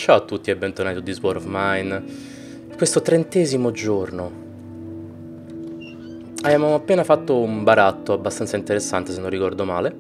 Ciao a tutti e bentornati su This War of Mine. Questo 30° giorno. Abbiamo appena fatto un baratto abbastanza interessante, se non ricordo male.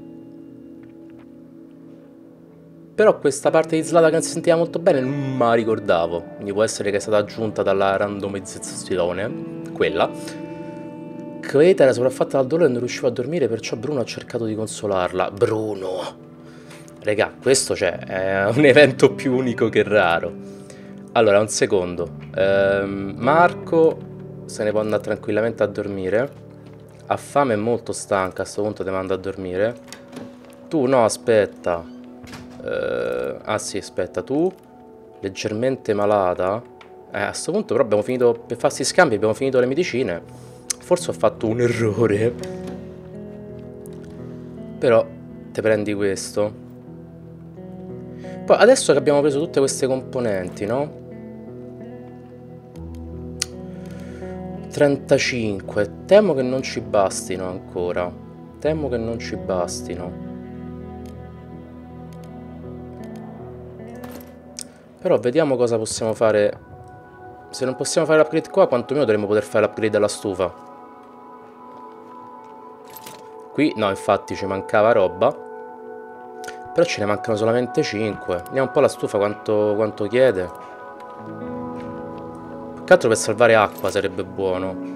Però questa parte di Zlatan che non si sentiva molto bene non me la ricordavo. Quindi può essere che è stata aggiunta dalla randomizzazione, quella. Queta era sopraffatta dal dolore e non riusciva a dormire, perciò Bruno ha cercato di consolarla. Bruno! Regà, questo è un evento più unico che raro. Allora, un secondo. Marco se ne può andare tranquillamente a dormire. Ha fame e molto stanca, a sto punto te manda a dormire. Tu no, aspetta. Ah sì, aspetta, tu leggermente malata. A sto punto però abbiamo finito, per farsi scambi abbiamo finito le medicine. Forse ho fatto un errore. Però te prendi questo. Poi adesso che abbiamo preso tutte queste componenti, no? 35. Temo che non ci bastino ancora. Temo che non ci bastino. Però vediamo cosa possiamo fare. Se non possiamo fare l'upgrade qua, quantomeno dovremmo poter fare l'upgrade della stufa. Qui no, infatti ci mancava roba. Però ce ne mancano solamente 5. Vediamo un po' la stufa quanto chiede. Più che altro per salvare acqua sarebbe buono.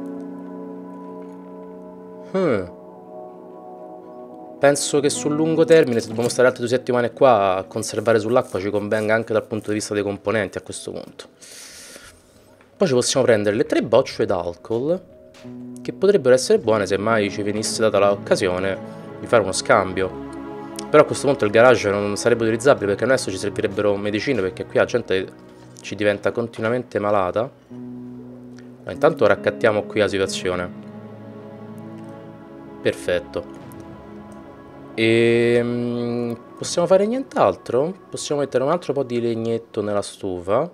Penso che sul lungo termine, se dobbiamo stare altre 2 settimane qua a conservare sull'acqua, ci convenga anche dal punto di vista dei componenti a questo punto. Poi ci possiamo prendere le 3 bocce d'alcol, che potrebbero essere buone se mai ci venisse data l'occasione di fare uno scambio. Però a questo punto il garage non sarebbe utilizzabile, perché adesso ci servirebbero medicine, perché qui la gente ci diventa continuamente malata. Ma intanto raccattiamo qui la situazione. Perfetto. E possiamo fare nient'altro? Possiamo mettere un altro po' di legnetto nella stufa.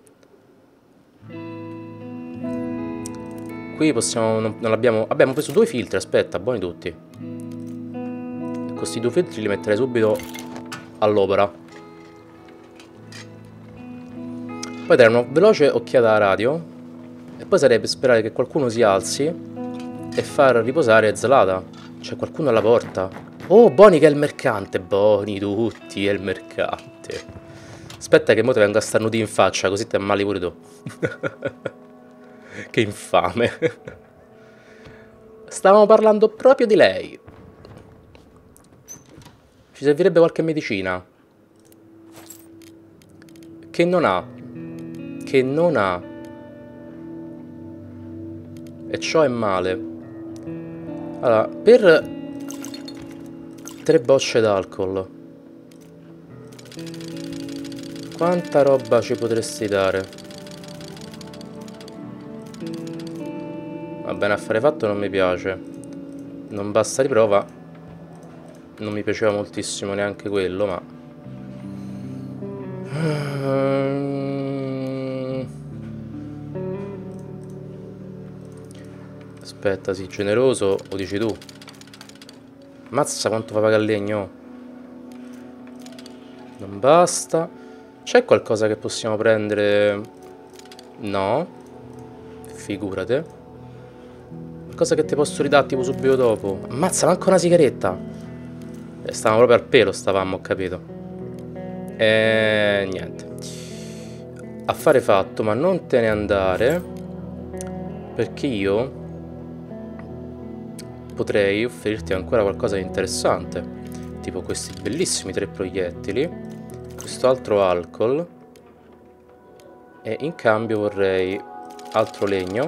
Qui possiamo... non abbiamo... Abbiamo preso 2 filtri, aspetta, buoni tutti. Questi 2 filtri li metterei subito all'opera. Poi dare una veloce occhiata alla radio. E poi sarebbe sperare che qualcuno si alzi e far riposare Zlatan. C'è qualcuno alla porta. Oh, Boni che è il mercante. Boni tutti, è il mercante. Aspetta che mo te vengo a starnuti in faccia, così te ammali pure tu. Che infame. Stavamo parlando proprio di lei. Ci servirebbe qualche medicina. Che non ha. Che non ha. E ciò è male. Allora, per 3 bocce d'alcol, quanta roba ci potresti dare? Va bene, affare fatto non mi piace. Non basta riprova. Non mi piaceva moltissimo neanche quello, ma... Aspetta, sì, generoso, o dici tu? Mazza quanto fa pagare il legno. Non basta. C'è qualcosa che possiamo prendere? No. Figurate. Qualcosa che ti posso ridare tipo subito dopo. Ammazza, manca una sigaretta. Stavamo proprio al pelo, stavamo, ho capito. E niente. Affare fatto, ma non te ne andare, perché io potrei offrirti ancora qualcosa di interessante, tipo questi bellissimi 3 proiettili, questo altro alcol, e in cambio vorrei altro legno,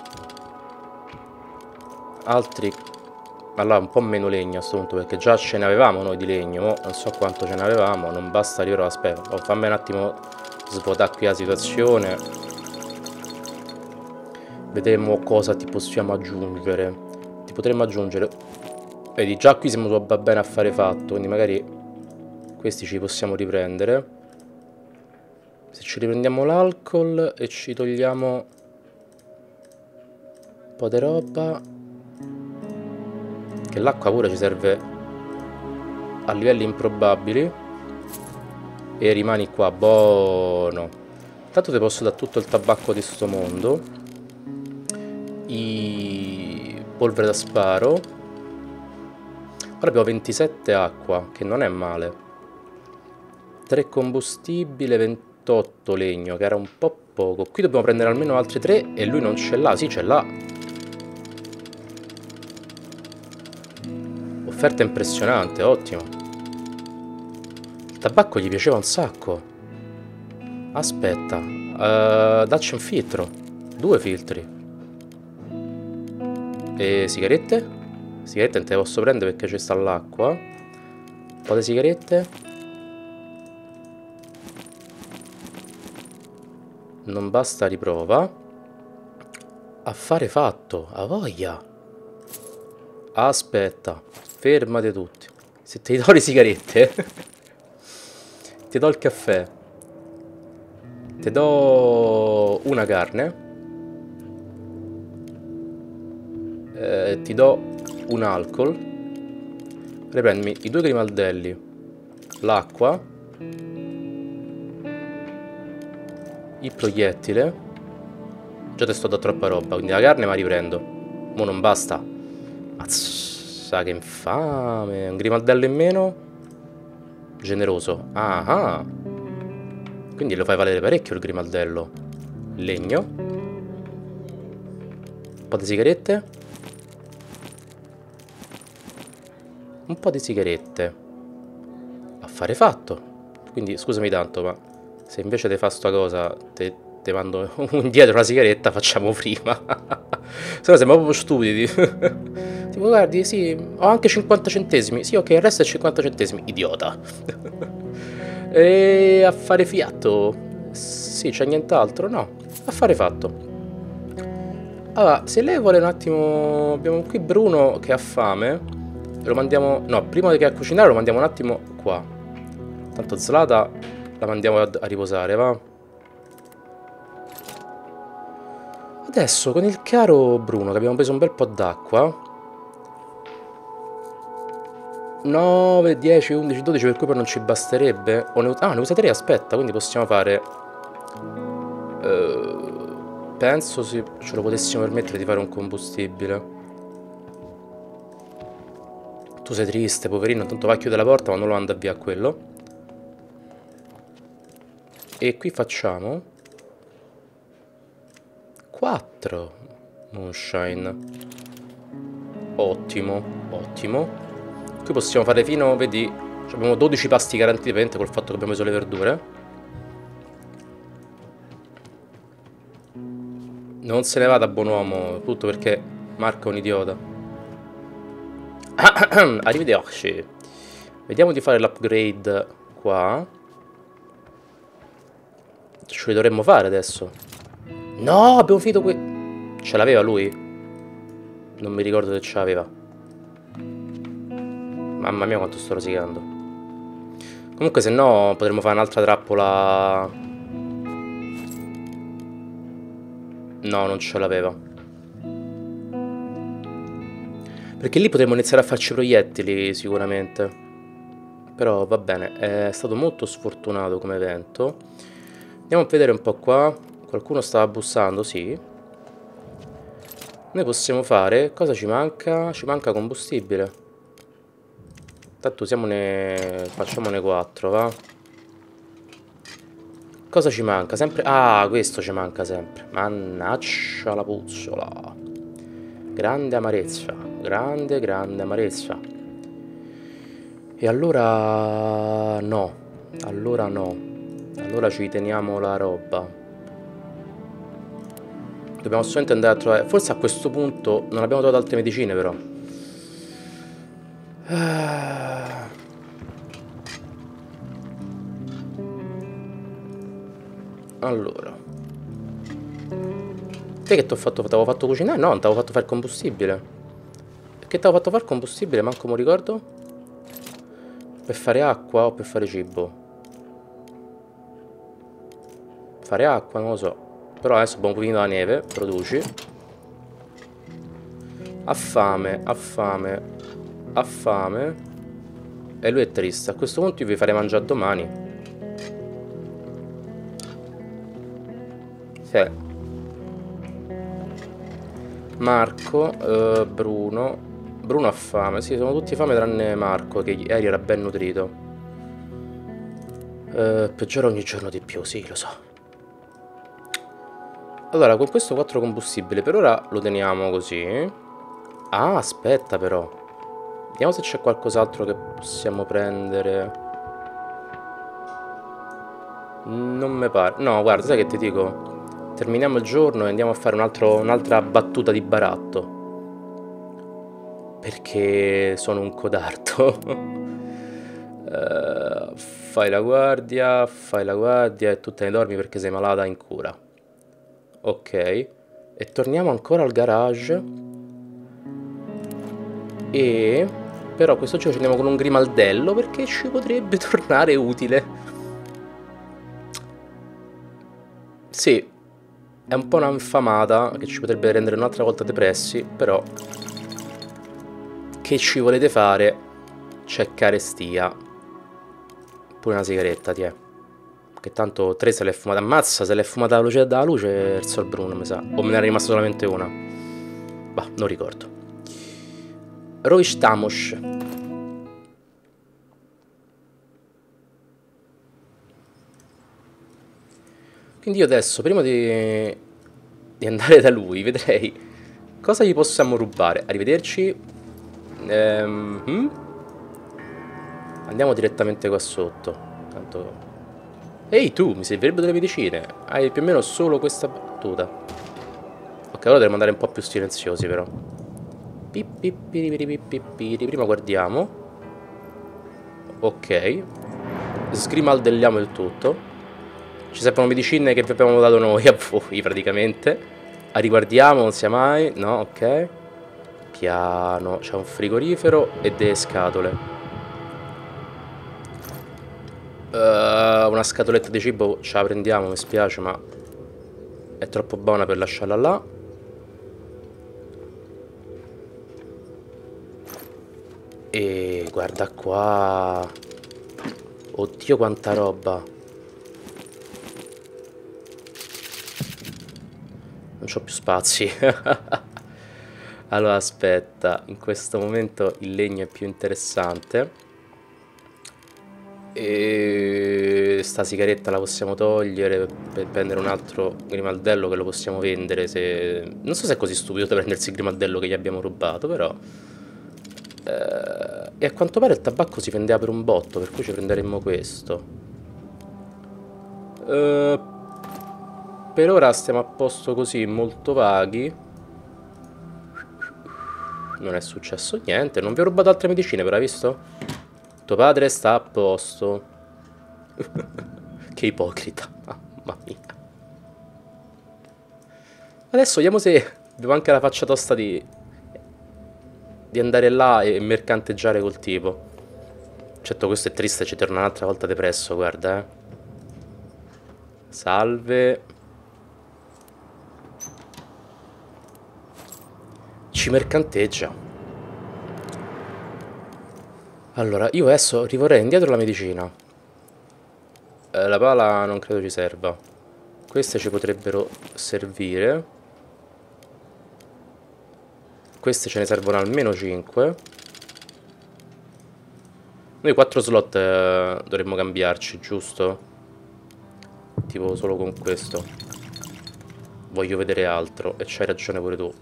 altri... allora un po' meno legno a questo punto, perché già ce ne avevamo noi di legno, non so quanto ce ne avevamo, non basta di ora, aspetta, fammi un attimo svuotare qui la situazione, vedremo cosa ti possiamo aggiungere. Potremmo aggiungere, vedi, già qui siamo bene a fare fatto, quindi magari questi ci possiamo riprendere. Se ci riprendiamo l'alcol e ci togliamo un po' di roba, che l'acqua pure ci serve a livelli improbabili. E rimani qua, buono. Tanto ti posso dare tutto il tabacco di sto mondo. I polvere da sparo. Ora abbiamo 27 acqua, che non è male. 3 combustibile, 28 legno, che era un po' poco. Qui dobbiamo prendere almeno altri 3 e lui non ce l'ha. Sì, ce l'ha. Offerta impressionante, ottimo. Il tabacco gli piaceva un sacco. Aspetta, dacci un filtro. 2 filtri. E sigarette? Sigarette non te le posso prendere perché ci sta l'acqua. Un po' di sigarette. Non basta, riprova. Affare fatto, a voglia. Aspetta, fermate tutti. Se ti do le sigarette, ti do il caffè, ti do una carne, ti do un alcol, riprendimi i 2 grimaldelli, l'acqua, il proiettile. Già ti sto dando troppa roba, quindi la carne ma riprendo. Mo' non basta. Mazza, che infame. Un grimaldello in meno. Generoso. Ah, ah. Quindi lo fai valere parecchio il grimaldello. Legno. Un po' di sigarette. Un po' di sigarette. Affare fatto. Quindi scusami tanto, ma se invece di fare sta cosa te mando indietro la sigaretta, facciamo prima. Se no siamo proprio stupidi. Tipo, guardi, sì, ho anche 50 centesimi. Sì, ok, il resto è 50 centesimi. Idiota. E affare fiato. Sì, c'è nient'altro? No, affare fatto. Allora, se lei vuole un attimo... Abbiamo qui Bruno che ha fame. Lo mandiamo... No, prima che a cucinare lo mandiamo un attimo qua. Tanto Zlata la mandiamo a riposare, va? Adesso con il caro Bruno che abbiamo preso un bel po' d'acqua. 9, 10, 11, 12, per cui poi non ci basterebbe. Ne usa 3, aspetta, quindi possiamo fare... penso se ce lo potessimo permettere di fare un combustibile. Tu sei triste, poverino, tanto va a chiudere la porta ma non lo manda via a quello. E qui facciamo 4 moonshine. Ottimo, ottimo. Qui possiamo fare fino, vedi, abbiamo 12 pasti garantiti ovviamente col fatto che abbiamo messo le verdure. Non se ne vada, buon uomo, tutto perché Marco è un idiota. Arrivederci. Vediamo di fare l'upgrade qua. Ce li dovremmo fare adesso. No, abbiamo finito qui. Ce l'aveva lui? Non mi ricordo se ce l'aveva. Mamma mia quanto sto rosicando. Comunque se no potremmo fare un'altra trappola. No, non ce l'aveva. Perché lì potremmo iniziare a farci proiettili sicuramente. Però va bene, è stato molto sfortunato come evento. Andiamo a vedere un po' qua. Qualcuno stava bussando, sì. Noi possiamo fare... Cosa ci manca? Ci manca combustibile. Tanto usiamone... Facciamone 4, va? Cosa ci manca? Sempre... Ah, questo ci manca sempre. Mannaggia la puzzola. Grande amarezza. Grande, grande amarezza. E allora... No. Allora no. Allora ci teniamo la roba. Dobbiamo assolutamente andare a trovare... Forse a questo punto non abbiamo trovato altre medicine però. Allora. Te che ti ho fatto? T'avevo fatto cucinare? No, non t'avevo fatto fare combustibile. Che t'avevo fatto fare combustibile? Manco mi ricordo. Per fare acqua o per fare cibo? Fare acqua, non lo so. Però adesso abbiamo finito la neve. Produci. Ha fame, ha fame, ha fame. E lui è triste. A questo punto io vi farei mangiare domani. Ok. Marco, Bruno. Bruno ha fame. Sì, sono tutti fame tranne Marco, che ieri era ben nutrito. Peggiora ogni giorno di più, sì, lo so. Allora, con questo 4 combustibile, per ora lo teniamo così. Ah, aspetta però. Vediamo se c'è qualcos'altro che possiamo prendere. Non mi pare. No, guarda, sai che ti dico? Terminiamo il giorno e andiamo a fare un'altra battuta di baratto. Perché sono un codardo. Fai la guardia e tu te ne dormi perché sei malata in cura. Ok. E torniamo ancora al garage. E... Però questo giro ci andiamo con un grimaldello perché ci potrebbe tornare utile. Sì, è un po' un'infamata che ci potrebbe rendere un'altra volta depressi, però... Che ci volete fare? C'è carestia. Pure una sigaretta, ti è. Che tanto 3 se l'è fumata. Ammazza, se l'è fumata dalla luce il Sol Bruno, mi sa. O me ne è rimasta solamente una. Bah, non ricordo. Roistamos. Quindi io adesso, prima di andare da lui, vedrei cosa gli possiamo rubare. Arrivederci. Andiamo direttamente qua sotto. Tanto... Ehi tu, mi servirebbero delle medicine. Hai più o meno solo questa battuta. Ok, ora dovremmo andare un po' più silenziosi però. Prima guardiamo. Ok. Sgrimaldelliamo il tutto. Ci servono medicine che vi abbiamo dato noi a voi praticamente. Riguardiamo, non sia mai. No, ok. Piano. C'è un frigorifero e delle scatole. Una scatoletta di cibo ce la prendiamo, mi spiace, ma è troppo buona per lasciarla là. E guarda qua. Oddio quanta roba. Non c'ho più spazi. Allora aspetta, in questo momento il legno è più interessante. E sta sigaretta la possiamo togliere per prendere un altro grimaldello che lo possiamo vendere se... Non so se è così stupido da prendersi il grimaldello che gli abbiamo rubato, però... E a quanto pare il tabacco si vendeva per un botto, per cui ci prenderemmo questo. Per ora stiamo a posto così, molto vaghi. Non è successo niente, non vi ho rubato altre medicine, però hai visto? Tuo padre sta a posto. Che ipocrita, mamma mia. Adesso vediamo se avevo anche la faccia tosta di andare là e mercanteggiare col tipo. Certo questo è triste, ci torna un'altra volta depresso, guarda, Salve. Ci mercanteggia. Allora, io adesso rivorrei indietro la medicina. La pala non credo ci serva. Queste ci potrebbero servire. Queste ce ne servono almeno 5. Noi 4 slot dovremmo cambiarci, giusto? Tipo solo con questo. Voglio vedere altro. E c'hai ragione pure tu.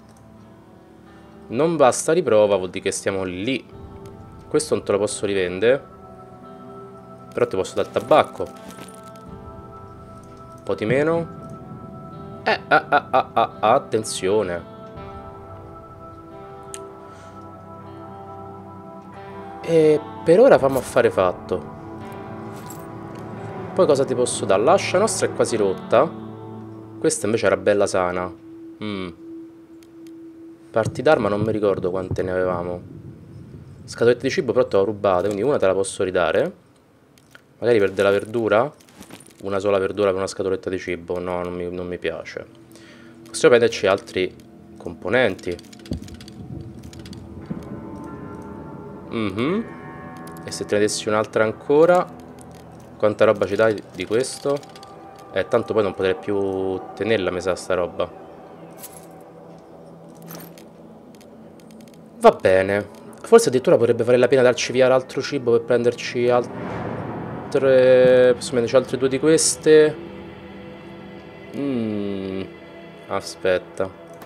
Non basta riprova, vuol dire che stiamo lì. Questo non te lo posso rivendere. Però ti posso dare il tabacco. Un po' di meno. Attenzione. E per ora fammo affare fatto. Poi cosa ti posso dare? L'ascia nostra è quasi rotta. Questa invece era bella sana. Parti d'arma non mi ricordo quante ne avevamo. Scatolette di cibo però te l'ho rubate, quindi una te la posso ridare. Magari per della verdura. Una sola verdura per una scatoletta di cibo. No, non mi piace. Possiamo prenderci altri componenti. E se te ne dessi un'altra ancora. Quanta roba ci dai di questo? Tanto poi non potrei più tenerla, mi sa, sta roba. Va bene. Forse addirittura potrebbe vale la pena darci via l'altro cibo per prenderci altre... Possiamo prenderci altre 2 di queste. Aspetta.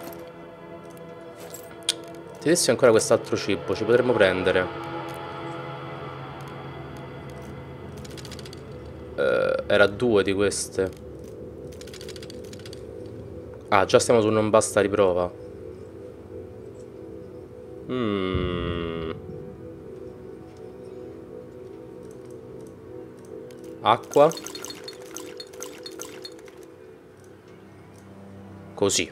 Ti dessi ancora quest'altro cibo, ci potremmo prendere. Era 2 di queste. Ah, già stiamo su non basta riprova. Acqua. Così.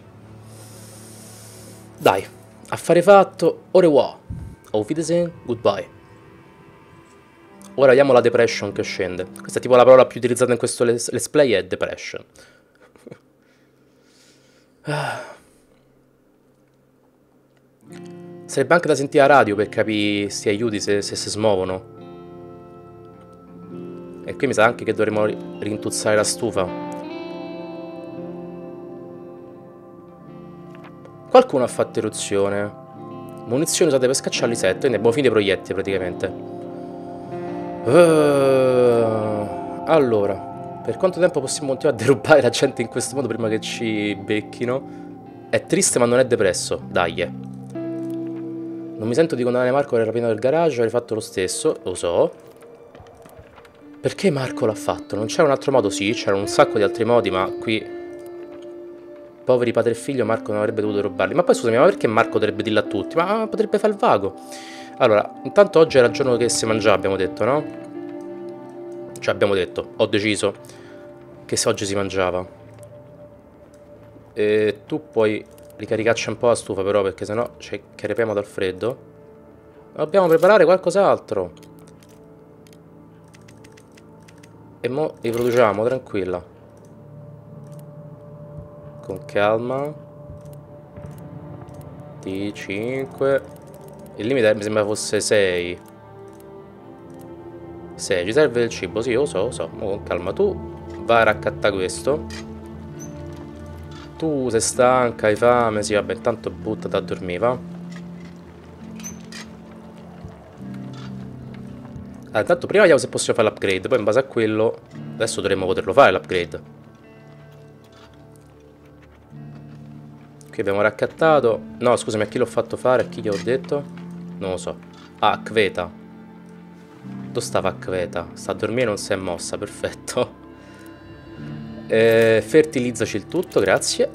Dai, affare fatto. Au revoir. Auf Wiedersehen, goodbye. Ora vediamo la depression che scende. Questa è tipo la parola più utilizzata in questo let's play, è depression. Sarebbe anche da sentire a radio per capire sti aiuti se si smuovono. E qui mi sa anche che dovremmo rintuzzare la stufa. Qualcuno ha fatto eruzione. Munizioni usate per scacciare l'insetto, quindi abbiamo finito i proiettili praticamente. Allora, per quanto tempo possiamo continuare a derubare la gente in questo modo prima che ci becchino? È triste ma non è depresso, dai. Non mi sento di condannare Marco per il rapinato del garage, avrei fatto lo stesso, lo so. Perché Marco l'ha fatto? Non c'era un altro modo? Sì, c'erano un sacco di altri modi, ma qui... Poveri padre e figlio, Marco non avrebbe dovuto rubarli. Ma poi scusami, ma perché Marco dovrebbe dirlo a tutti? Ma potrebbe fare il vago. Allora, intanto oggi era il giorno che si mangiava, abbiamo detto, no? Cioè abbiamo detto, ho deciso che se oggi si mangiava. E tu puoi ricaricarci un po' la stufa però, perché sennò ci crepiamo dal freddo. Dobbiamo preparare qualcos'altro. E mo' riproduciamo, tranquilla. Con calma. T5. Il limite mi sembra fosse 6. 6, ci serve del cibo, sì, lo so, ma con calma. Tu vai a raccattare questo. Tu sei stanca, hai fame, sì, vabbè, intanto buttati a dormire, va. Allora, intanto prima vediamo se possiamo fare l'upgrade, poi in base a quello adesso dovremmo poterlo fare l'upgrade. Qui abbiamo raccattato. No, scusami, a chi l'ho fatto fare? A chi gli ho detto? Non lo so. Ah, Kveta. Dove stava Kveta? Sta a dormire e non si è mossa, perfetto. Fertilizzaci il tutto, grazie.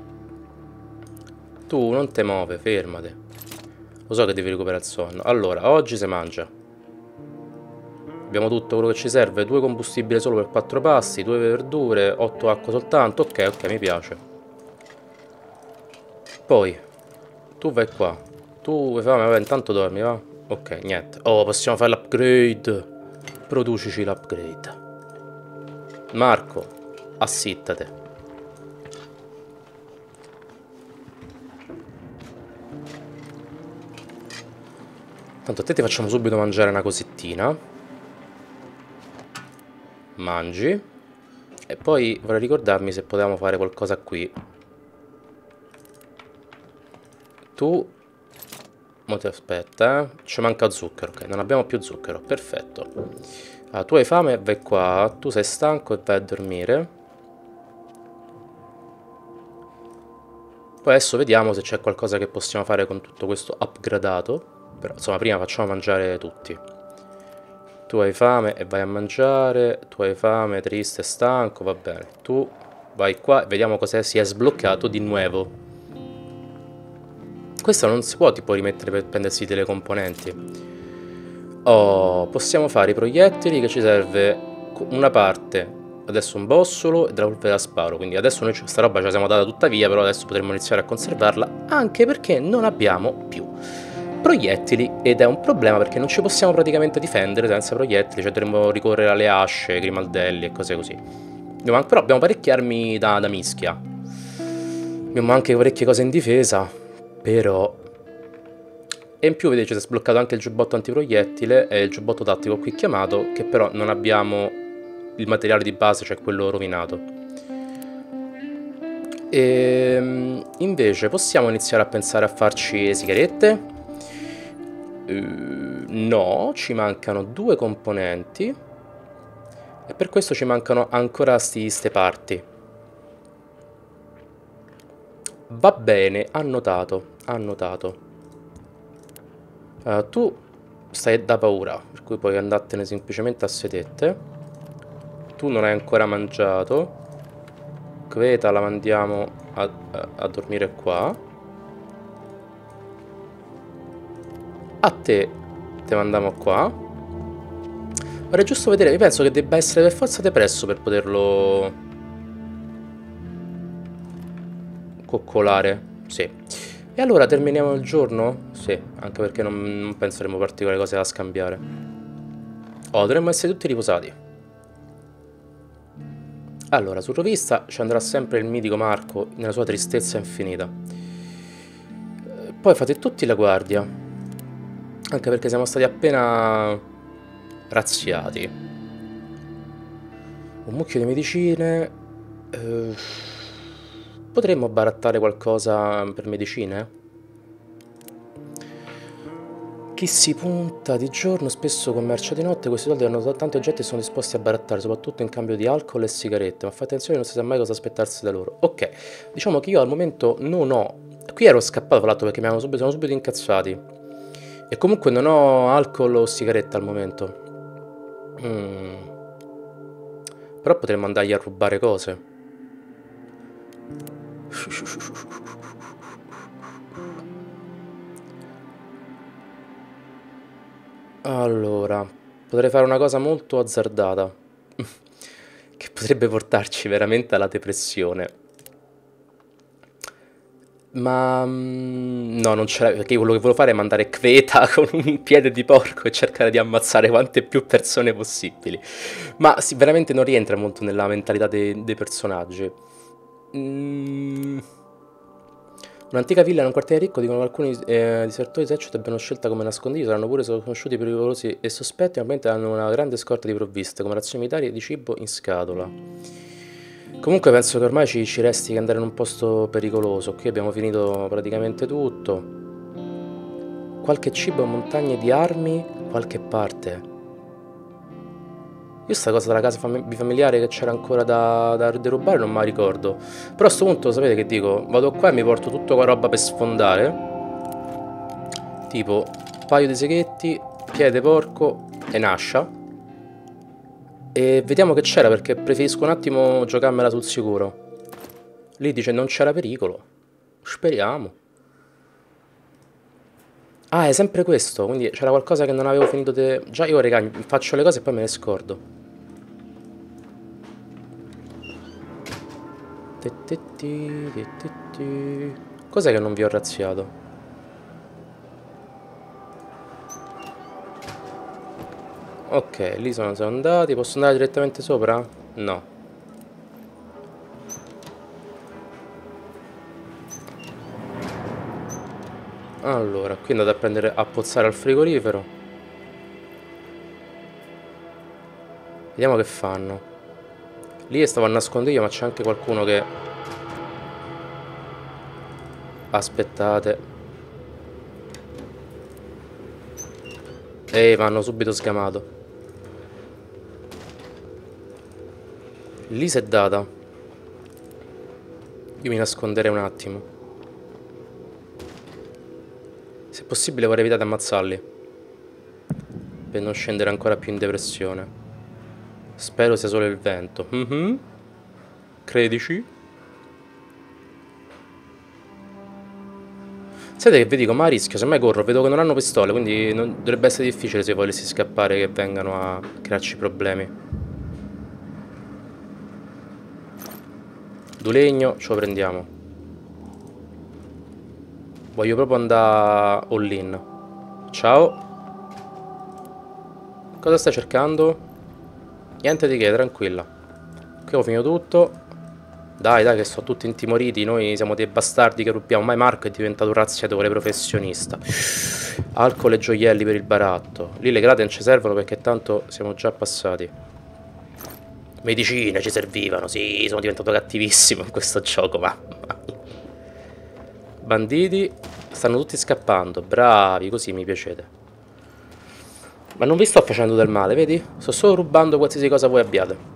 Tu non te muove, fermate. Lo so che devi recuperare il sonno. Allora, oggi si mangia. Abbiamo tutto quello che ci serve. 2 combustibile solo per 4 pasti, 2 verdure, 8 acqua soltanto. Ok, ok, mi piace. Poi, tu vai qua. Tu vuoi fare? Vabbè, intanto dormi, va? Ok, niente. Oh, possiamo fare l'upgrade. Producici l'upgrade. Marco, assittate. Tanto a te ti facciamo subito mangiare una cosettina. Mangi. E poi vorrei ricordarmi se potevamo fare qualcosa qui. Tu... Mo ti aspetta, ci manca zucchero, ok, non abbiamo più zucchero, perfetto. Allora, tu hai fame, vai qua, tu sei stanco e vai a dormire. Poi adesso vediamo se c'è qualcosa che possiamo fare con tutto questo upgradato. Però insomma prima facciamo mangiare tutti. Tu hai fame e vai a mangiare, tu hai fame, triste, stanco, va bene. Tu vai qua e vediamo cosa si è sbloccato di nuovo. Questo non si può tipo rimettere per prendersi delle componenti. Oh, possiamo fare i proiettili che ci serve una parte. Adesso un bossolo e della polvere da sparo. Quindi adesso noi questa roba ce la siamo data tutta via, però adesso potremmo iniziare a conservarla. Anche perché non abbiamo più proiettili ed è un problema perché non ci possiamo praticamente difendere senza proiettili. Cioè dovremmo ricorrere alle asce, grimaldelli e cose così. Però abbiamo parecchie armi da mischia. Abbiamo anche parecchie cose in difesa. Però... E in più vedete ci si è sbloccato anche il giubbotto antiproiettile e il giubbotto tattico qui chiamato, che però non abbiamo il materiale di base, cioè quello rovinato. Invece possiamo iniziare a pensare a farci le sigarette? No, ci mancano 2 componenti e per questo ci mancano ancora ste parti. Va bene, annotato, annotato. Tu stai da paura, per cui puoi andartene semplicemente a sedette. Tu non hai ancora mangiato. Kveta la mandiamo a dormire qua. A te mandiamo qua. Vorrei giusto vedere, io penso che debba essere per forza depresso per poterlo coccolare. Sì. E allora terminiamo il giorno? Sì, anche perché non penseremo particolari cose da scambiare. Oh, dovremmo essere tutti riposati. Allora, su Rovista ci andrà sempre il mitico Marco nella sua tristezza infinita. Poi fate tutti la guardia. Anche perché siamo stati appena razziati. Un mucchio di medicine. Potremmo barattare qualcosa per medicine? Chi si punta di giorno spesso commercia di notte, questi soldi hanno tanti oggetti e sono disposti a barattare, soprattutto in cambio di alcol e sigarette, ma fate attenzione, non si sa mai cosa aspettarsi da loro. Ok, diciamo che io al momento non ho... Qui ero scappato tra l'altro perché sono subito incazzati. E comunque non ho alcol o sigarette al momento. Però potremmo andargli a rubare cose. Allora, potrei fare una cosa molto azzardata, che potrebbe portarci veramente alla depressione. Ma no, non ce l'ho, perché io quello che volevo fare è mandare Kveta con un piede di porco e cercare di ammazzare quante più persone possibili. Ma sì, veramente non rientra molto nella mentalità dei personaggi. Un'antica villa in un quartiere ricco, dicono che alcuni disertori esercito abbiano scelta come nascondiglio, saranno pure conosciuti pericolosi e sospetti, ovviamente hanno una grande scorta di provviste, come razioni militari e di cibo in scatola. Comunque penso che ormai ci resti che andare in un posto pericoloso, qui abbiamo finito praticamente tutto. Qualche cibo, montagne di armi, qualche parte. Io sta cosa della casa bifamiliare che c'era ancora da derubare non me la ricordo. Però a sto punto sapete che dico? Vado qua e mi porto tutta qua roba per sfondare. Tipo un paio di seghetti, piede porco e un'ascia. E vediamo che c'era perché preferisco un attimo giocarmela sul sicuro. Lì dice non c'era pericolo. Speriamo. Ah, è sempre questo, quindi c'era qualcosa che non avevo finito di... Già io, raga, faccio le cose e poi me ne scordo. Cos'è che non vi ho razziato? Ok, lì sono andati. Posso andare direttamente sopra? No. Allora, qui andate a prendere a pozzare al frigorifero. Vediamo che fanno. Lì stavo a nascondiglio, ma c'è anche qualcuno che... Aspettate. Ehi, mi hanno subito sgamato. Lì si è data. Io mi nasconderei un attimo. Se possibile vorrei evitare di ammazzarli, per non scendere ancora più in depressione. Spero sia solo il vento. Credici? Sapete che vi dico, ma a rischio, semmai corro, vedo che non hanno pistole, quindi dovrebbe essere difficile se volessi scappare che vengano a crearci problemi. Dulegno, ce lo prendiamo. Voglio proprio andare all-in. Ciao. Cosa stai cercando? Niente di che, tranquilla. Qui ho finito tutto. Dai, che sono tutti intimoriti. Noi siamo dei bastardi che rubiamo. Ormai Marco è diventato un razziatore professionista. Alcol e gioielli per il baratto. Lì le grate non ci servono perché tanto siamo già passati. Medicine ci servivano, sì, sono diventato cattivissimo in questo gioco, mamma mia. Banditi, stanno tutti scappando, bravi, così mi piacete. Ma non vi sto facendo del male, vedi? Sto solo rubando qualsiasi cosa voi abbiate.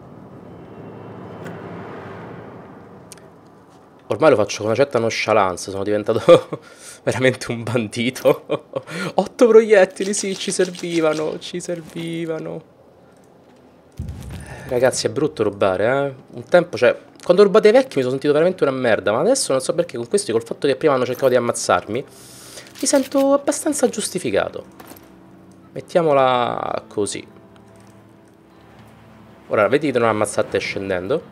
Ormai lo faccio con una certa nonchalance, sono diventato veramente un bandito. 8 proiettili, sì, ci servivano, ci servivano. Ragazzi, è brutto rubare, eh? Un tempo, cioè, quando rubate i vecchi mi sono sentito veramente una merda, ma adesso non so perché con questi, col fatto che prima hanno cercato di ammazzarmi, mi sento abbastanza giustificato. Mettiamola così. Ora, vedi che non ammazzate scendendo?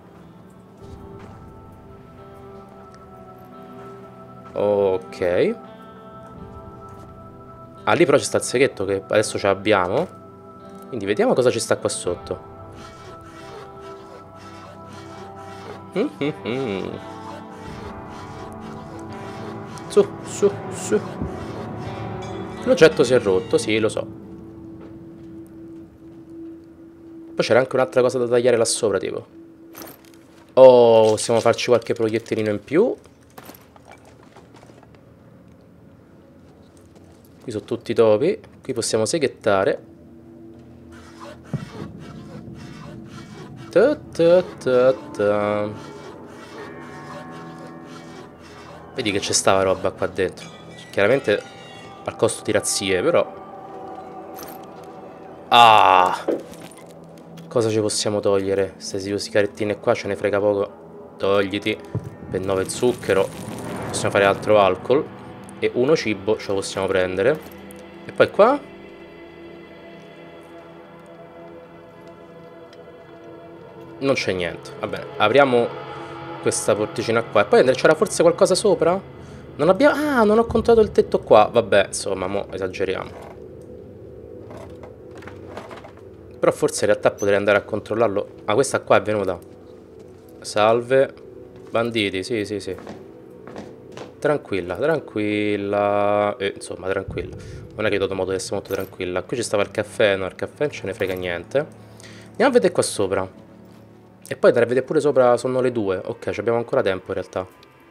Ok. Ah, lì però ci sta il seghetto che adesso ce l'abbiamo. Quindi vediamo cosa ci sta qua sotto. Su, su, su. L'oggetto si è rotto, sì, lo so. Poi c'era anche un'altra cosa da tagliare là sopra, tipo. Oh, possiamo farci qualche proiettilino in più. Qui sono tutti topi. Qui possiamo seghettare. Ta ta ta ta. Vedi che c'è stava roba qua dentro. Chiaramente al costo di razzie, però. Ah! Cosa ci possiamo togliere? Queste sigarettine qua ce ne frega poco. Togliti. Per 9 zucchero. Possiamo fare altro alcol. E uno cibo ce lo possiamo prendere. E poi qua? Non c'è niente. Va bene. Apriamo questa porticina qua. E poi c'era forse qualcosa sopra? Non abbiamo... Ah, non ho contato il tetto qua. Vabbè, insomma, mo esageriamo. Però forse in realtà potrei andare a controllarlo. Ah, questa qua è venuta. Salve. Banditi, sì, sì, sì. Tranquilla, tranquilla. Insomma, tranquilla. Non è che ho dato modo di essere molto tranquilla. Qui ci stava il caffè. No, il caffè non ce ne frega niente. Andiamo a vedere qua sopra. E poi andare a vedere pure sopra, sono le 2. Ok, ci abbiamo ancora tempo in realtà.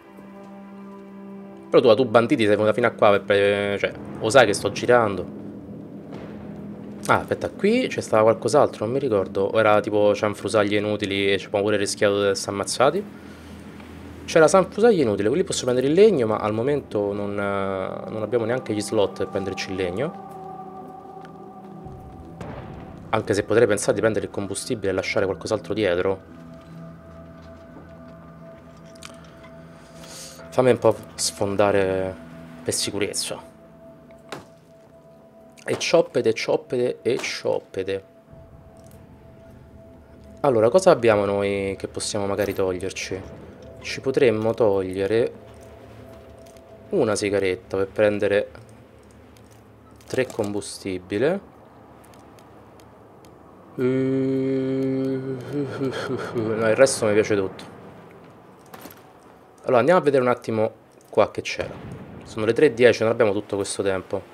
Però tu banditi sei venuta fino a qua per... Cioè, lo sai che sto girando. Ah, aspetta, qui c'è stava qualcos'altro, non mi ricordo. O era tipo cianfrusaglie inutili e ci abbiamo pure rischiato di essere ammazzati. C'era cianfrusaglie inutili, quelli posso prendere il legno, ma al momento non abbiamo neanche gli slot per prenderci il legno. Anche se potrei pensare di prendere il combustibile e lasciare qualcos'altro dietro. Fammi un po' sfondare per sicurezza. E cioppete, cioppete e cioppete. Allora, cosa abbiamo noi che possiamo magari toglierci? Ci potremmo togliere una sigaretta per prendere 3 combustibile. No, il resto mi piace tutto. Allora, andiamo a vedere un attimo qua che c'era. Sono le 3:10, non abbiamo tutto questo tempo.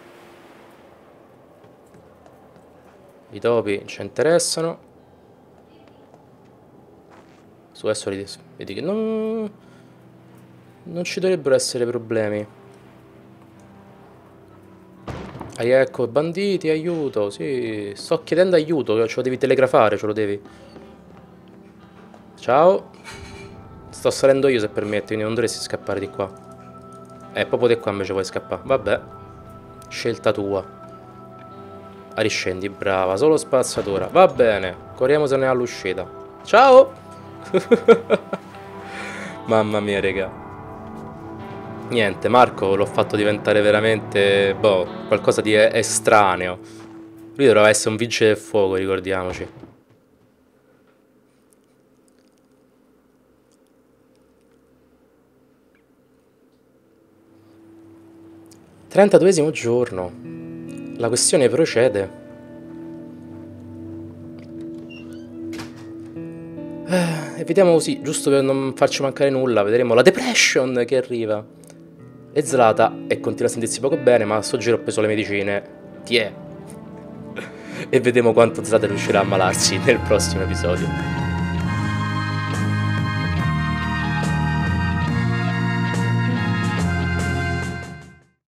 I topi ci interessano. Su adesso vedi che non ci dovrebbero essere problemi. Ecco, banditi, aiuto, sì. Sto chiedendo aiuto, ce lo devi telegrafare, ce lo devi. Ciao. Sto salendo io se permetti, quindi non dovresti scappare di qua. Proprio di qua invece puoi scappare. Vabbè. Scelta tua. Riscendi, brava, solo spazzatura. Va bene, corriamosene all'uscita. Ciao! Mamma mia, raga. Niente, Marco l'ho fatto diventare veramente, boh, qualcosa di estraneo. Lui doveva essere un vigile del fuoco, ricordiamoci. Trentaduesimo giorno. La questione procede. E vediamo così, giusto per non farci mancare nulla, vedremo la depression che arriva. E Zlata e continua a sentirsi poco bene, ma a sto giro ho preso le medicine. Tiè. e vedremo quanto Zlatan riuscirà a ammalarsi nel prossimo episodio.